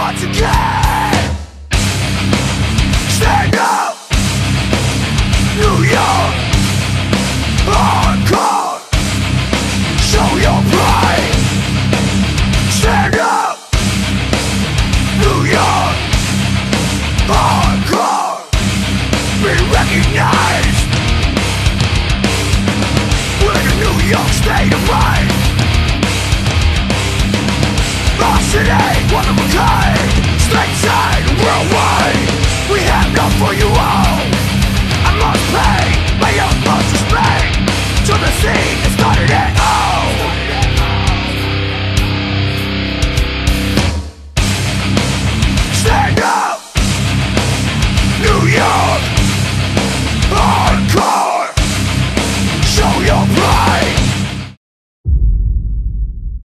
once again. Stand up, New York, hardcore. Show your pride. Stand up, New York, hardcore. Be recognized. We're the New York state of mind. Our city, one of a kind. Stateside.